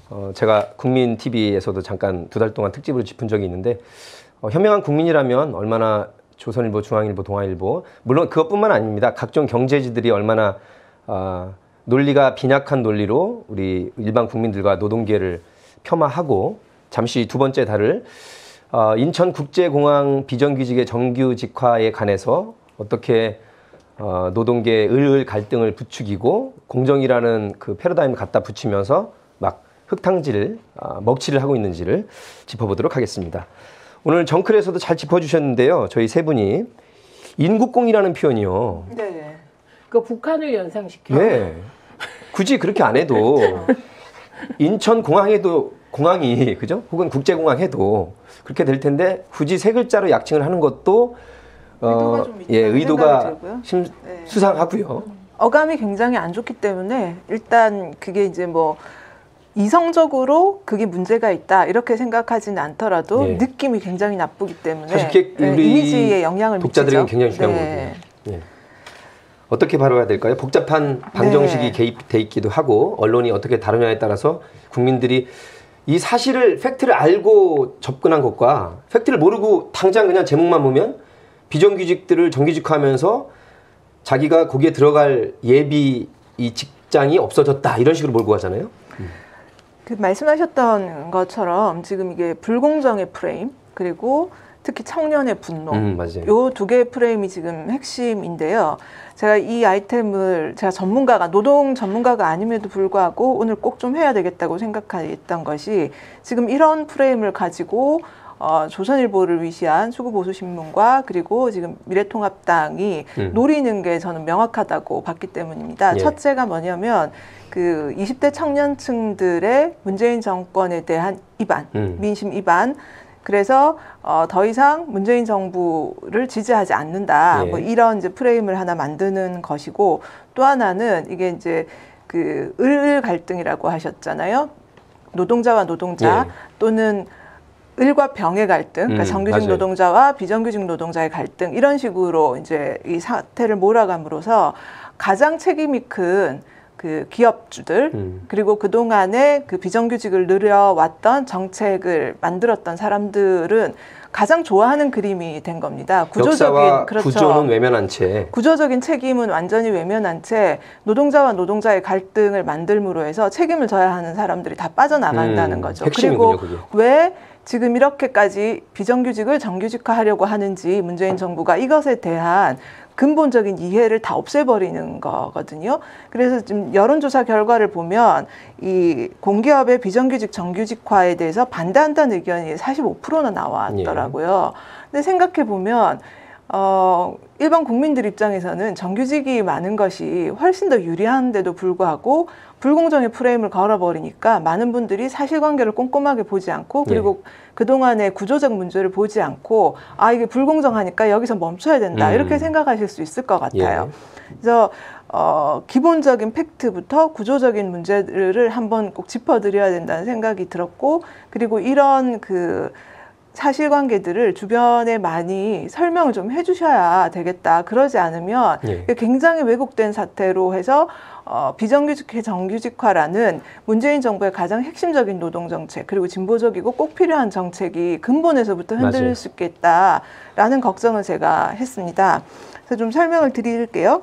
제가 국민 TV에서도 잠깐 2달 동안 특집으로 짚은 적이 있는데 현명한 국민이라면 얼마나 조선일보, 중앙일보, 동아일보 물론 그것뿐만 아닙니다. 각종 경제지들이 얼마나 논리가 빈약한 논리로 우리 일반 국민들과 노동계를 폄하하고 잠시 두 번째 다룰 인천국제공항 비정규직의 정규직화에 관해서 어떻게 노동계의 을을 갈등을 부추기고 공정이라는 그 패러다임을 갖다 붙이면서 막 흙탕질, 먹칠을 하고 있는지를 짚어보도록 하겠습니다. 오늘 정클에서도 잘 짚어주셨는데요. 저희 세 분이 인국공이라는 표현이요. 네. 그 북한을 연상시켜. 네. 굳이 그렇게 안 해도 인천공항에도 공항이 그죠? 혹은 국제공항 해도 그렇게 될 텐데 굳이 세 글자로 약칭을 하는 것도 의도가 수상하고요. 어감이 굉장히 안 좋기 때문에 일단 그게 이제 뭐 이성적으로 그게 문제가 있다 이렇게 생각하지는 않더라도 느낌이 굉장히 나쁘기 때문에 사실 우리 이미지에 영향을 독자들에게 미치죠. 굉장히 중요한 거거든요. 어떻게 바라봐야 될까요? 복잡한 방정식이 개입돼 있기도 하고 언론이 어떻게 다루냐에 따라서 국민들이 이 사실을 팩트를 알고 접근한 것과 팩트를 모르고 당장 그냥 제목만 보면 비정규직들을 정규직화하면서 자기가 거기에 들어갈 예비 이 직장이 없어졌다 이런 식으로 몰고 가잖아요. 그 말씀하셨던 것처럼 지금 이게 불공정의 프레임 그리고 특히 청년의 분노 요 두 개의 프레임이 지금 핵심인데요. 제가 이 아이템을 제가 노동 전문가가 아님에도 불구하고 오늘 꼭 좀 해야 되겠다고 생각했던 것이 지금 이런 프레임을 가지고 조선일보를 위시한 수구보수신문과 그리고 지금 미래통합당이 노리는 게 저는 명확하다고 봤기 때문입니다. 첫째가 뭐냐면 그 20대 청년층들의 문재인 정권에 대한 이반, 민심 이반. 그래서 더 이상 문재인 정부를 지지하지 않는다. 뭐 이런 이제 프레임을 하나 만드는 것이고 또 하나는 이게 이제 그 을 갈등이라고 하셨잖아요. 노동자와 노동자 또는 을과 병의 갈등, 그러니까 정규직 노동자와 비정규직 노동자의 갈등 이런 식으로 이제 이 사태를 몰아감으로써 가장 책임이 큰 그 기업주들 그리고 그동안에 그 비정규직을 늘려왔던 정책을 만들었던 사람들은 가장 좋아하는 그림이 된 겁니다. 구조적인 구조는 외면한 채 구조적인 책임은 완전히 외면한 채 노동자와 노동자의 갈등을 만들므로 해서 책임을 져야 하는 사람들이 다 빠져나간다는 거죠. 핵심이군요, 그리고 왜 지금 이렇게까지 비정규직을 정규직화하려고 하는지 문재인 정부가 이것에 대한 근본적인 이해를 다 없애버리는 거거든요. 그래서 지금 여론조사 결과를 보면 이 공기업의 비정규직 정규직화에 대해서 반대한다는 의견이 45%나 나왔더라고요. 근데 생각해 보면 일반 국민들 입장에서는 정규직이 많은 것이 훨씬 더 유리한데도 불구하고 불공정의 프레임을 걸어버리니까 많은 분들이 사실관계를 꼼꼼하게 보지 않고 그리고 그동안의 구조적 문제를 보지 않고 이게 불공정하니까 여기서 멈춰야 된다 이렇게 생각하실 수 있을 것 같아요. 그래서 기본적인 팩트부터 구조적인 문제를 한번 꼭 짚어드려야 된다는 생각이 들었고 그리고 이런 그 사실관계들을 주변에 많이 설명을 좀 해주셔야 되겠다. 그러지 않으면 굉장히 왜곡된 사태로 해서 비정규직회 정규직화라는 문재인 정부의 가장 핵심적인 노동정책 그리고 진보적이고 꼭 필요한 정책이 근본에서부터 흔들릴 수 있겠다라는 걱정을 제가 했습니다. 그래서 좀 설명을 드릴게요.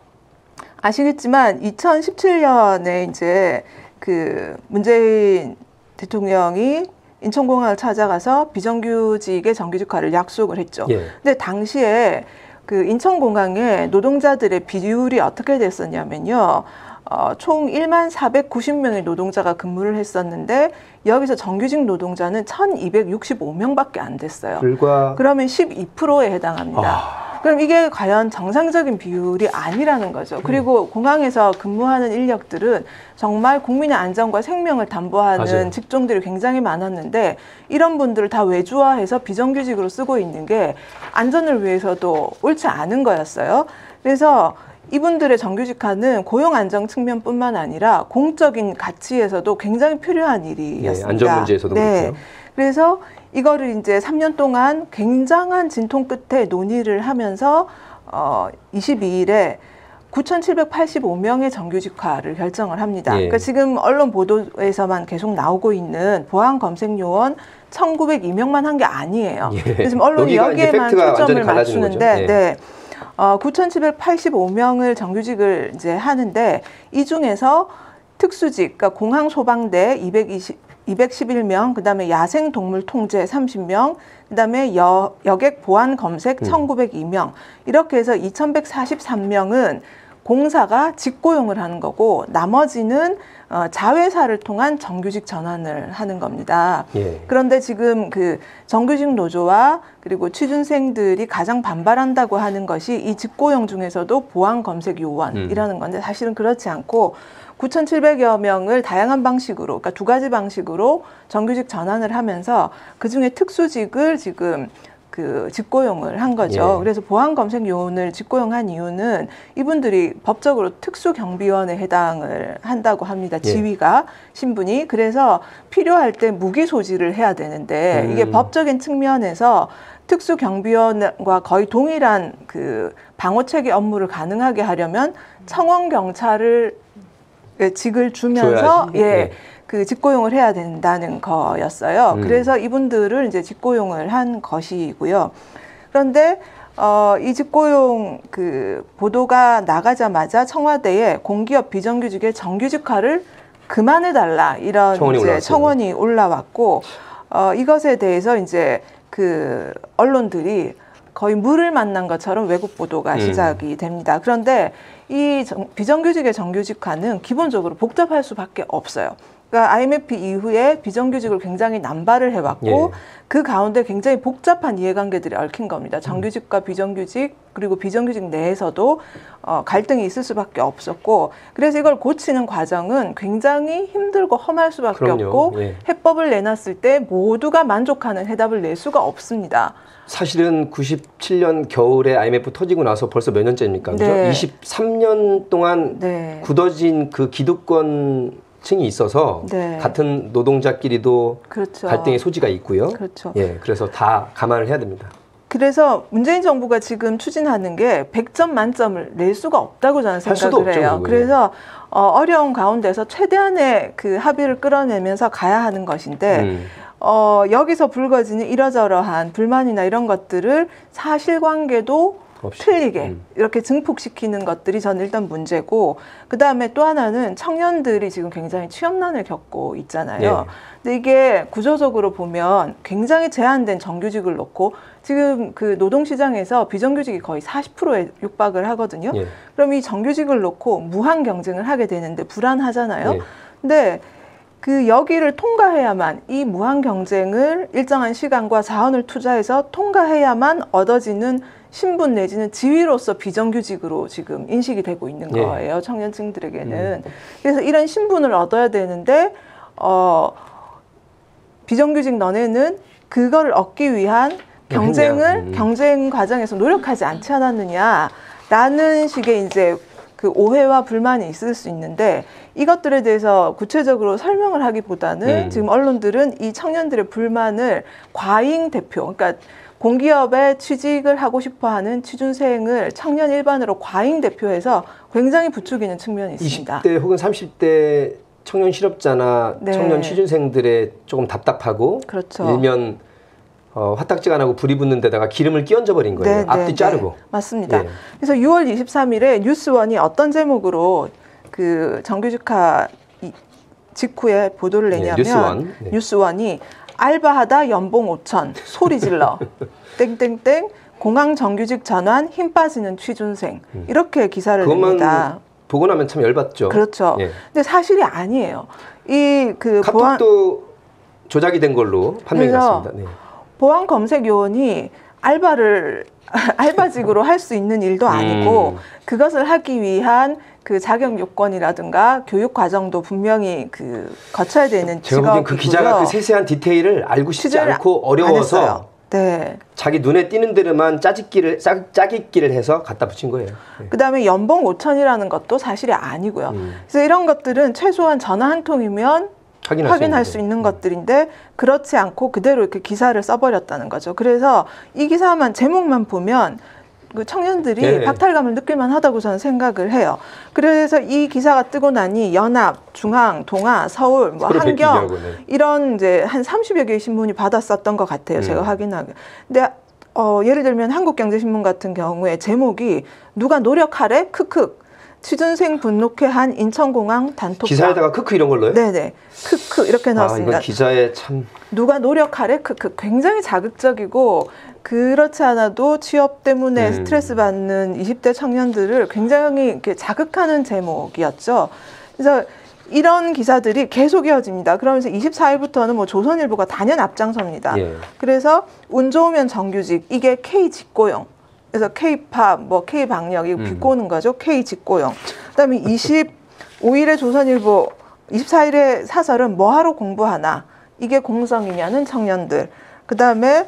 아시겠지만 2017년에 이제 그 문재인 대통령이 인천공항을 찾아가서 비정규직의 정규직화를 약속을 했죠. 근데 당시에 그 인천공항에 노동자들의 비율이 어떻게 됐었냐면요. 총 1490명의 노동자가 근무를 했었는데 여기서 정규직 노동자는 1265명밖에 안 됐어요. 그러면 12%에 해당합니다. 그럼 이게 과연 정상적인 비율이 아니라는 거죠. 그리고 공항에서 근무하는 인력들은 정말 국민의 안전과 생명을 담보하는 직종들이 굉장히 많았는데 이런 분들을 다 외주화해서 비정규직으로 쓰고 있는 게 안전을 위해서도 옳지 않은 거였어요. 그래서 이분들의 정규직화는 고용 안정 측면뿐만 아니라 공적인 가치에서도 굉장히 필요한 일이었습니다. 안전 문제에서도 그렇고요. 그래서 이거를 이제 3년 동안 굉장한 진통 끝에 논의를 하면서 22일에 9,785명의 정규직화를 결정을 합니다. 예. 그러니까 지금 언론 보도에서만 계속 나오고 있는 보안 검색 요원 1,902명만 한 게 아니에요. 예. 지금 언론이 여기에만 초점을 맞추는데, 예. 네. 9,785명을 정규직을 이제 하는데 이 중에서 특수직, 그러니까 공항소방대 211명, 그다음에 야생동물 통제 30명, 그다음에 여객 보안 검색 1,902명 이렇게 해서 2,143명은 공사가 직고용을 하는 거고 나머지는 자회사를 통한 정규직 전환을 하는 겁니다. 예. 그런데 지금 그 정규직 노조와 그리고 취준생들이 가장 반발한다고 하는 것이 이 직고용 중에서도 보안 검색 요원이라는 건데 사실은 그렇지 않고 9,700여 명을 다양한 방식으로, 그러니까 두 가지 방식으로 정규직 전환을 하면서 그중에 특수직을 지금 그 직고용을 한 거죠. 예. 그래서 보안 검색 요원을 직고용한 이유는 이분들이 법적으로 특수경비원에 해당을 한다고 합니다. 지위가 신분이. 그래서 필요할 때 무기 소지를 해야 되는데 이게 법적인 측면에서 특수경비원과 거의 동일한 그 방어체계 업무를 가능하게 하려면 청원경찰을 직을 주면서 그 직고용을 해야 된다는 거였어요. 그래서 이분들을 이제 직고용을 한 것이고요. 그런데 이 직고용 그 보도가 나가자마자 청와대에 공기업 비정규직의 정규직화를 그만해달라 이런 청원이 올라왔고 이것에 대해서 이제 그 언론들이 거의 물을 만난 것처럼 왜곡 보도가 시작이 됩니다. 그런데 이 비정규직의 정규직화는 기본적으로 복잡할 수밖에 없어요. 그러니까 IMF 이후에 비정규직을 굉장히 남발을 해왔고 그 가운데 굉장히 복잡한 이해관계들이 얽힌 겁니다. 정규직과 비정규직 그리고 비정규직 내에서도 갈등이 있을 수밖에 없었고 그래서 이걸 고치는 과정은 굉장히 힘들고 험할 수밖에 없고 해법을 내놨을 때 모두가 만족하는 해답을 낼 수가 없습니다. 사실은 97년 겨울에 IMF 터지고 나서 벌써 몇 년째입니까? 그죠? 23년 동안 굳어진 그 기득권층이 있어서 같은 노동자끼리도 갈등의 소지가 있고요. 예, 그래서 다 감안을 해야 됩니다. 그래서 문재인 정부가 지금 추진하는 게 100점 만점을 낼 수가 없다고 저는 생각을 해요. 그래서 어려운 가운데서 최대한의 그 합의를 끌어내면서 가야 하는 것인데 여기서 불거지는 이러저러한 불만이나 이런 것들을 사실관계도 틀리게 이렇게 증폭시키는 것들이 저는 일단 문제고 그다음에 또 하나는 청년들이 지금 굉장히 취업난을 겪고 있잖아요. 근데 이게 구조적으로 보면 굉장히 제한된 정규직을 놓고 지금 그 노동시장에서 비정규직이 거의 40%에 육박을 하거든요. 그럼 이 정규직을 놓고 무한 경쟁을 하게 되는데 불안하잖아요. 근데 그 여기를 통과해야만 이 무한 경쟁을 일정한 시간과 자원을 투자해서 통과해야만 얻어지는 신분 내지는 지위로서 비정규직으로 지금 인식이 되고 있는 거예요. 청년층들에게는. 그래서 이런 신분을 얻어야 되는데 비정규직 너네는 그걸 얻기 위한 경쟁 과정에서 노력하지 않지 않았느냐라는 식의 이제 그 오해와 불만이 있을 수 있는데 이것들에 대해서 구체적으로 설명을 하기보다는 지금 언론들은 이 청년들의 불만을 과잉 대표, 그러니까 공기업에 취직을 하고 싶어하는 취준생을 청년 일반으로 과잉 대표해서 굉장히 부추기는 측면이 있습니다. 20대 혹은 30대 청년 실업자나 청년 취준생들의 조금 답답하고 일면 화딱지가 나고 불이 붙는 데다가 기름을 끼얹어 버린 거예요. 앞뒤 자르고. 맞습니다. 그래서 6월 23일에 뉴스원이 어떤 제목으로 그 정규직화 직후에 보도를 내냐면 뉴스원이 알바하다 연봉 5천 소리 질러 땡땡땡 공항 정규직 전환 힘 빠지는 취준생 이렇게 기사를 냅니다. 보고 나면 참 열받죠. 그렇죠. 근데 사실이 아니에요. 이 그 카톡도 조작이 된 걸로 판명이 났습니다. 보안 검색 요원이 알바직으로 할 수 있는 일도 아니고 그것을 하기 위한 그 자격 요건이라든가 교육 과정도 분명히 그 거쳐야 되는 직업이고요. 제가 보기엔 그 기자가 그 세세한 디테일을 알고 싶지 않고 어려워서 자기 눈에 띄는 데로만 짜깁기를 해서 갖다 붙인 거예요. 그다음에 연봉 5천이라는 것도 사실이 아니고요. 그래서 이런 것들은 최소한 전화 한 통이면 확인할 수 있는 것들인데 그렇지 않고 그대로 이렇게 기사를 써버렸다는 거죠. 그래서 이 기사만 제목만 보면 그 청년들이 네. 박탈감을 느낄만 하다고 저는 생각을 해요. 그래서 이 기사가 뜨고 나니 연합, 중앙, 동아, 서울, 뭐 한경 이런 이제 한 30여 개의 신문이 받았었던 것 같아요. 제가 확인하기. 근데 예를 들면 한국경제신문 같은 경우에 제목이 누가 노력하래? 크크. 취준생 분노케 한 인천공항 단톡방. 기사에다가 크크 이런 걸로요? 네네. 크크 이렇게 나왔습니다. 이건 기자에 참. 누가 노력하래? 크크. 굉장히 자극적이고 그렇지 않아도 취업 때문에 스트레스 받는 20대 청년들을 굉장히 이렇게 자극하는 제목이었죠. 그래서 이런 기사들이 계속 이어집니다. 그러면서 24일부터는 뭐 조선일보가 단연 앞장섭니다. 예. 그래서 운 좋으면 정규직 이게 K 직고용. 그래서 K-팝, 뭐 K-방역 이거 비꼬는 거죠. K 직고용. 그다음에 25일에 조선일보, 24일에 사설은 뭐하러 공부하나? 이게 공성이냐는 청년들. 그다음에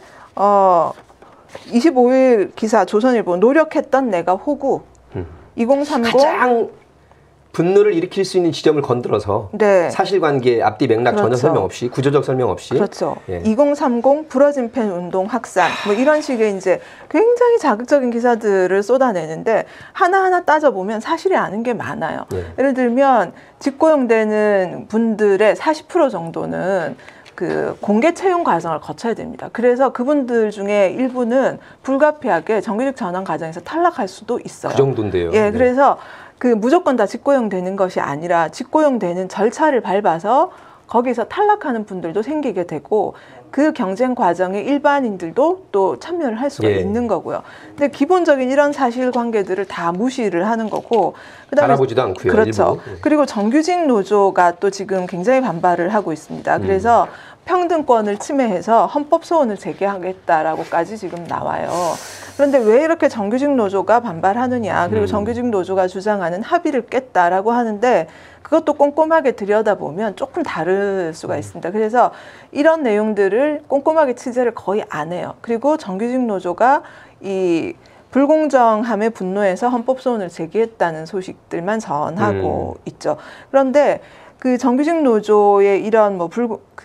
25일 기사 조선일보 노력했던 내가 호구. 2030 가장 분노를 일으킬 수 있는 지점을 건드려서 네. 사실관계 앞뒤 맥락 그렇죠. 전혀 설명 없이 구조적 설명 없이 그렇죠. 예. 2030 부러진 펜 운동 확산 뭐 이런 식의 이제 굉장히 자극적인 기사들을 쏟아내는데 하나하나 따져보면 사실이 아닌 게 많아요. 예. 예를 들면 직고용되는 분들의 40% 정도는 그 공개 채용 과정을 거쳐야 됩니다. 그래서 그분들 중에 일부는 불가피하게 정규직 전환 과정에서 탈락할 수도 있어요. 그 정도인데요. 예, 네. 그래서 그 무조건 다 직고용되는 것이 아니라 직고용되는 절차를 밟아서 거기서 탈락하는 분들도 생기게 되고 그 경쟁 과정에 일반인들도 또 참여를 할 수가 예. 있는 거고요. 근데 기본적인 이런 사실관계들을 다 무시를 하는 거고 그다음에 알아보지도 않고요. 그렇죠. 일부. 그리고 정규직 노조가 또 지금 굉장히 반발을 하고 있습니다. 그래서 평등권을 침해해서 헌법 소원을 제기하겠다라고까지 지금 나와요. 그런데 왜 이렇게 정규직 노조가 반발하느냐, 그리고 정규직 노조가 주장하는 합의를 깼다라고 하는데 그것도 꼼꼼하게 들여다보면 조금 다를 수가 있습니다. 그래서 이런 내용들을 꼼꼼하게 취재를 거의 안 해요. 그리고 정규직 노조가 이 불공정함에 분노해서 헌법 소원을 제기했다는 소식들만 전하고 있죠. 그런데 그 정규직 노조의 이런 뭐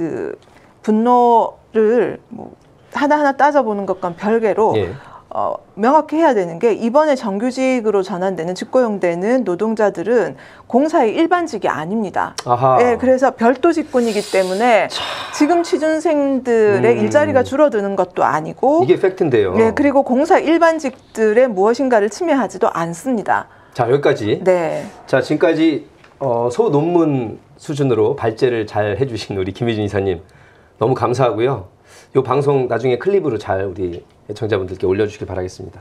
분노를 뭐 하나하나 따져보는 것과는 별개로 예. 명확히 해야 되는 게 이번에 정규직으로 전환되는 직고용되는 노동자들은 공사의 일반직이 아닙니다. 아하. 예, 그래서 별도 직군이기 때문에 지금 취준생들의 일자리가 줄어드는 것도 아니고 이게 팩트인데요. 네, 그리고 공사 일반직들의 무엇인가를 침해하지도 않습니다. 자, 여기까지. 네. 자, 지금까지 소논문 수준으로 발제를 잘 해주신 우리 김희준 이사님 너무 감사하고요. 이 방송 나중에 클립으로 잘 우리 애청자분들께 올려주시길 바라겠습니다.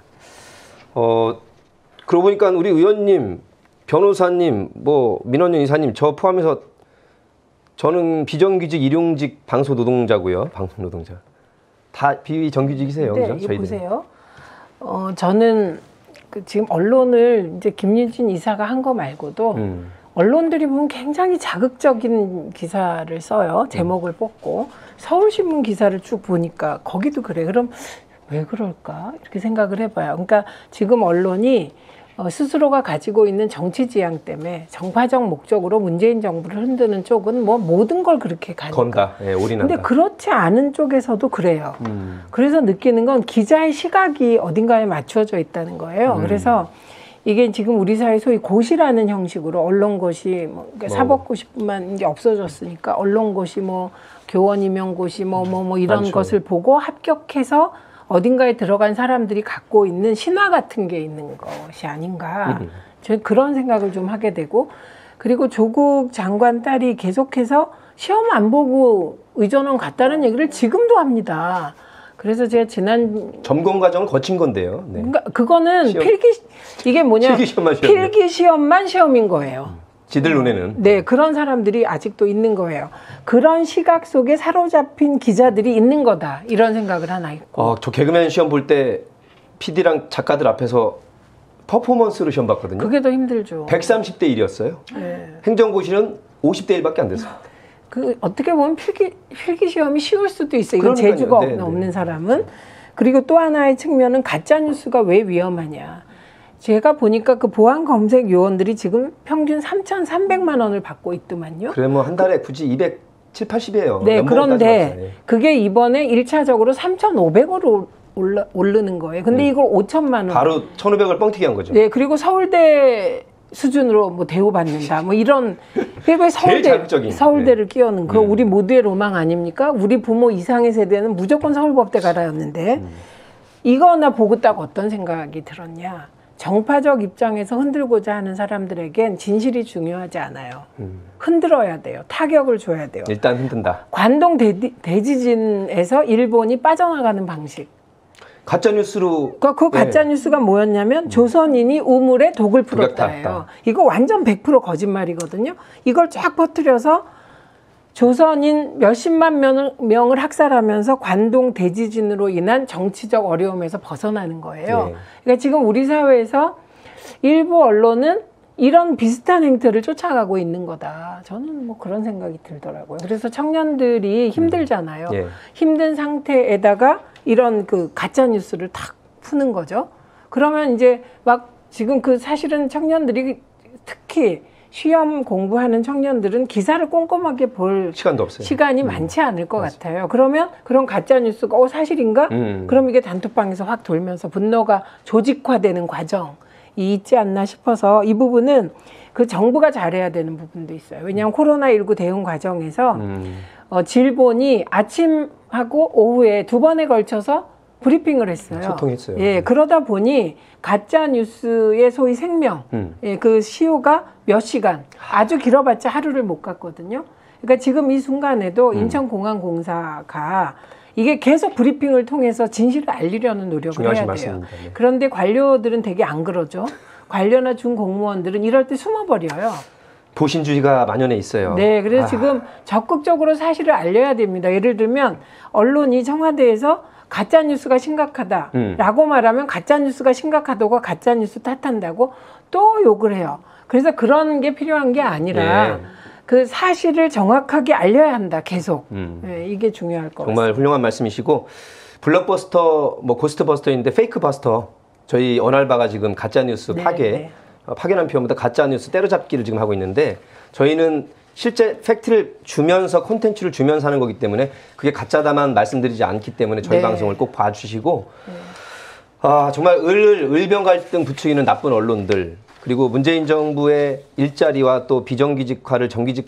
그러고 보니까 우리 의원님, 변호사님, 뭐 민원연 이사님 저 포함해서 저는 비정규직, 일용직 방송 노동자고요. 방송 노동자. 다 비정규직이세요, 네, 그죠? 저희들. 보세요. 저는 지금 언론을 이제 김유진 이사가 한 거 말고도 언론들이 보면 굉장히 자극적인 기사를 써요. 제목을 뽑고. 서울신문 기사를 쭉 보니까 거기도 그래. 그럼 왜 그럴까? 이렇게 생각을 해봐요. 그러니까 지금 언론이 스스로가 가지고 있는 정치 지향 때문에 정파적 목적으로 문재인 정부를 흔드는 쪽은 뭐 모든 걸 그렇게 가니까. 건다. 예, 올인한다. 근데 그렇지 않은 쪽에서도 그래요. 그래서 느끼는 건 기자의 시각이 어딘가에 맞춰져 있다는 거예요. 그래서 이게 지금 우리 사회 소위 고시라는 형식으로 언론고시, 뭐 사법고시뿐만 게 없어졌으니까 언론고시, 뭐 교원 임용고시, 뭐 이런 많죠. 것을 보고 합격해서 어딘가에 들어간 사람들이 갖고 있는 신화 같은 게 있는 것이 아닌가. 저는 그런 생각을 좀 하게 되고, 그리고 조국 장관 딸이 계속해서 시험 안 보고 의전원 갔다는 얘기를 지금도 합니다. 그래서 제가 지난 점검 과정을 거친 건데요. 네. 그러니까 그거는 시험. 이게 뭐냐 필기 시험만 시험인 거예요. 지들 눈에는. 네, 그런 사람들이 아직도 있는 거예요. 그런 시각 속에 사로잡힌 기자들이 있는 거다. 이런 생각을 하나 있고. 저 개그맨 시험 볼 때 PD랑 작가들 앞에서 퍼포먼스로 시험 봤거든요. 그게 더 힘들죠. 130대 1이었어요. 네. 행정고시는 50대 1밖에 안 됐어요. 어떻게 보면 필기 시험이 쉬울 수도 있어요. 이건 그러니까요. 재주가 네, 없는 사람은. 그리고 또 하나의 측면은 가짜 뉴스가 왜 위험하냐. 제가 보니까 그 보안 검색 요원들이 지금 평균 3,300만 원을 받고 있더만요. 그러면 한 달에 굳이 270, 80이에요. 네, 그런데 그게 이번에 1차적으로 3,500으로 오르는 거예요. 근데 이걸 5천만 원. 바로 1,500을 뻥튀기 한 거죠. 네, 그리고 서울대 수준으로 뭐 대우받는다. 뭐 이런. 그리고 제일 자극적인. 서울대를 끼워는 그 우리 모두의 로망 아닙니까? 우리 부모 이상의 세대는 무조건 서울법대 가라였는데 이거나 보고 딱 어떤 생각이 들었냐? 정파적 입장에서 흔들고자 하는 사람들에겐 진실이 중요하지 않아요. 흔들어야 돼요. 타격을 줘야 돼요. 일단 흔든다. 관동 대지진에서 일본이 빠져나가는 방식. 가짜 뉴스로. 그러니까 그 가짜 뉴스가 뭐였냐면 조선인이 우물에 독을 풀었다예요. 이거 완전 100% 거짓말이거든요. 이걸 쫙 퍼뜨려서 조선인 몇십만 명을 학살하면서 관동 대지진으로 인한 정치적 어려움에서 벗어나는 거예요. 네. 그러니까 지금 우리 사회에서 일부 언론은 이런 비슷한 행태를 쫓아가고 있는 거다. 저는 뭐 그런 생각이 들더라고요. 그래서 청년들이 힘들잖아요. 예. 힘든 상태에다가 이런 그 가짜 뉴스를 탁 푸는 거죠. 그러면 이제 막 지금 그 사실은 청년들이 특히 시험 공부하는 청년들은 기사를 꼼꼼하게 볼 시간도 없어요. 시간이 많지 않을 것 같아요. 그러면 그런 가짜 뉴스가 사실인가? 그럼 이게 단톡방에서 확 돌면서 분노가 조직화되는 과정이 있지 않나 싶어서 이 부분은 그 정부가 잘해야 되는 부분도 있어요. 왜냐하면 코로나19 대응 과정에서 질본이 아침하고 오후에 2번에 걸쳐서 브리핑을 했어요. 소통했어요. 예, 그러다 보니 가짜 뉴스의 소위 생명, 예, 그 시효가 몇 시간, 아주 길어봤자 하루를 못 갔거든요. 그러니까 지금 이 순간에도 인천공항공사가 이게 계속 브리핑을 통해서 진실을 알리려는 노력을 해야 돼요. 말씀입니다. 네. 그런데 관료들은 되게 안 그러죠. 관료나 중공무원들은 이럴 때 숨어버려요. 보신주의가 만연해 있어요. 네, 그래서 지금 적극적으로 사실을 알려야 됩니다. 예를 들면 언론이 청와대에서 가짜 뉴스가 심각하다라고 말하면 가짜 뉴스가 심각하다고 가짜 뉴스 탓한다고 또 욕을 해요. 그래서 그런 게 필요한 게 아니라 그 사실을 정확하게 알려야 한다. 계속. 네, 이게 중요할 것 같습니다. 정말 훌륭한 말씀이시고 블록버스터, 뭐 고스트버스터인데 페이크버스터 저희 언알바가 지금 가짜 뉴스 파괴, 파괴라는 표현보다 가짜 뉴스 때려잡기를 지금 하고 있는데 저희는 실제 팩트를 주면서 콘텐츠를 주면서 하는 거기 때문에 그게 가짜다만 말씀드리지 않기 때문에 저희 방송을 꼭 봐주시고 정말 을병 갈등 부추기는 나쁜 언론들 그리고 문재인 정부의 일자리와 또 비정규직을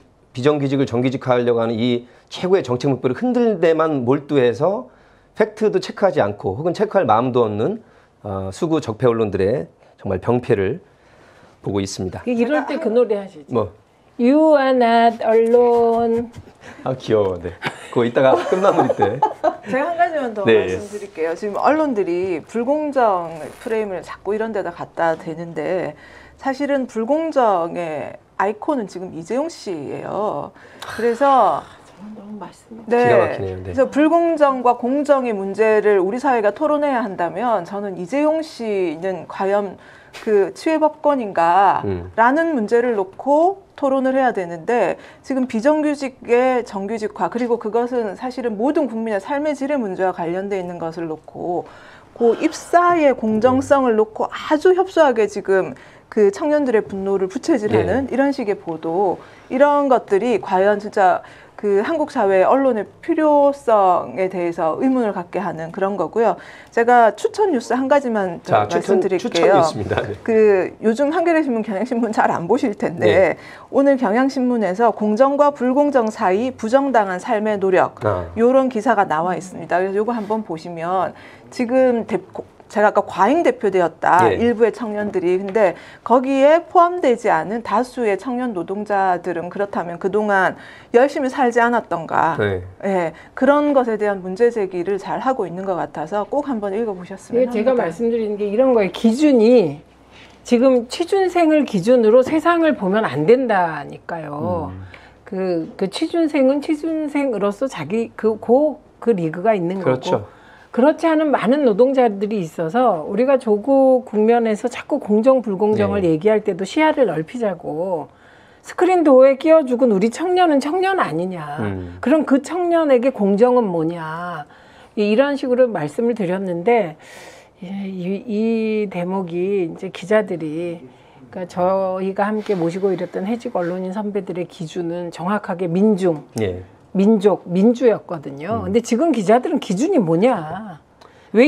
정규직화하려고 하는 이 최고의 정책 목표를 흔들 데만 몰두해서 팩트도 체크하지 않고 혹은 체크할 마음도 없는 수구 적폐 언론들의 정말 병폐를 보고 있습니다. 이럴 때 그 노래 하시죠. 뭐? You are not alone. 아 귀여워. 네. 그거 이따가 끝마무리 때. 제가 한 가지만 더 말씀드릴게요. 지금 언론들이 불공정 프레임을 자꾸 이런 데다 갖다 대는데 사실은 불공정의 아이콘은 지금 이재용 씨예요. 그래서 너무 맞습니다. 기가 막히네요. 네. 그래서 불공정과 공정의 문제를 우리 사회가 토론해야 한다면 저는 이재용 씨는 과연 그 치외법권인가라는 문제를 놓고 토론을 해야 되는데 지금 비정규직의 정규직화 그리고 그것은 사실은 모든 국민의 삶의 질의 문제와 관련돼 있는 것을 놓고 그 입사의 공정성을 놓고 아주 협소하게 지금 그 청년들의 분노를 부채질하는 이런 식의 보도 이런 것들이 과연 진짜 그 한국 사회 언론의 필요성에 대해서 의문을 갖게 하는 그런 거고요. 제가 추천 뉴스 한 가지만 더 말씀드릴게요. 추천 뉴스입니다. 네. 그 요즘 한겨레신문, 경향신문 잘 안 보실 텐데 오늘 경향신문에서 공정과 불공정 사이 부정당한 삶의 노력 이런 기사가 나와 있습니다. 그래서 이거 한번 보시면 지금 제가 아까 과잉 대표되었다. 일부의 청년들이. 근데 거기에 포함되지 않은 다수의 청년 노동자들은 그렇다면 그동안 열심히 살지 않았던가. 그런 것에 대한 문제 제기를 잘 하고 있는 것 같아서 꼭 한번 읽어보셨으면 합니다. 제가 말씀드리는 게 이런 거예요. 기준이 지금 취준생을 기준으로 세상을 보면 안 된다니까요. 그 취준생은 취준생으로서 자기 그 리그가 있는 거고. 그렇지 않은 많은 노동자들이 있어서 우리가 조국 국면에서 자꾸 공정 불공정을 얘기할 때도 시야를 넓히자고 스크린 도어에 끼워 죽은 우리 청년은 청년 아니냐. 그럼 그 청년에게 공정은 뭐냐. 이런 식으로 말씀을 드렸는데 이 대목이 이제 기자들이 그러니까 저희가 함께 모시고 이랬던 해직 언론인 선배들의 기준은 정확하게 민중 민주였거든요. 근데 지금 기자들은 기준이 뭐냐? 왜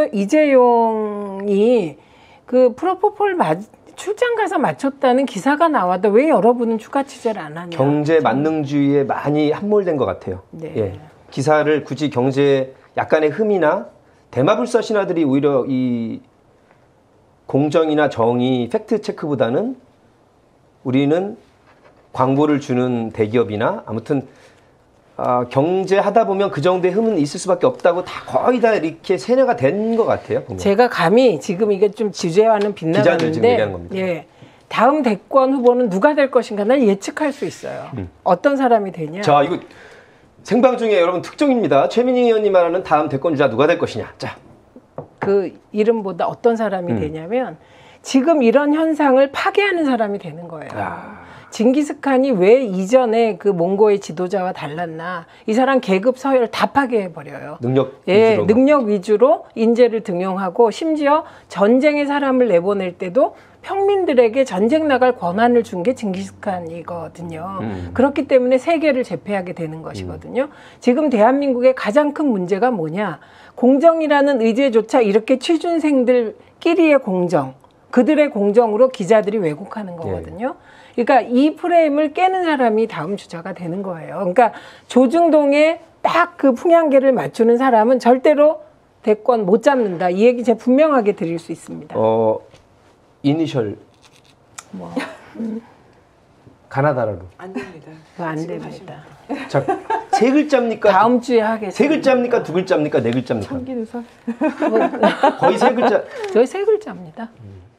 이재용이 그 프로포폴 출장 가서 맞췄다는 기사가 나와도 왜 여러분은 추가 취재를 안 하냐? 경제 만능주의에 많이 함몰된 것 같아요. 네. 예. 기사를 굳이 경제 약간의 흠이나 대마불사 신하들이 오히려 이 공정이나 정의, 팩트 체크보다는 우리는 광고를 주는 대기업이나 아무튼 경제하다 보면 그 정도의 흠은 있을 수밖에 없다고 거의 다 이렇게 세뇌가 된 것 같아요. 보면. 제가 감히 지금 이게 좀 주제와는 기자들 지금 얘기하는 빗나가는데, 겁니다. 예, 다음 대권 후보는 누가 될 것인가 난 예측할 수 있어요. 어떤 사람이 되냐? 자, 이거 생방 중에 여러분 특종입니다. 최민희 의원님 말하는 다음 대권 주자 누가 될 것이냐. 자, 그 이름보다 어떤 사람이 되냐면 지금 이런 현상을 파괴하는 사람이 되는 거예요. 징기스칸이 왜 이전에 그 몽고의 지도자와 달랐나? 이 사람 계급 서열 다 파괴해 버려요. 능력 예, 위주로. 능력 위주로 인재를 등용하고 심지어 전쟁에 사람을 내보낼 때도 평민들에게 전쟁 나갈 권한을 준 게 징기스칸이거든요. 그렇기 때문에 세계를 제패하게 되는 것이거든요. 지금 대한민국의 가장 큰 문제가 뭐냐? 공정이라는 의제조차 이렇게 취준생들끼리의 공정, 그들의 공정으로 기자들이 왜곡하는 거거든요. 그러니까 이 프레임을 깨는 사람이 다음 주자가 되는 거예요. 그러니까 조중동에 딱 그 풍향계를 맞추는 사람은 절대로 대권 못 잡는다. 이 얘기 제가 분명하게 드릴 수 있습니다. 이니셜 뭐. 가나다라로. 안 됩니다. 안 됩니다. 자, 세 글자입니까? 다음 주에 하겠습니다. 세 글자입니까? 두 글자입니까? 네 글자입니까? 참기누설. 거의 세 글자. 저희 세 글자입니다.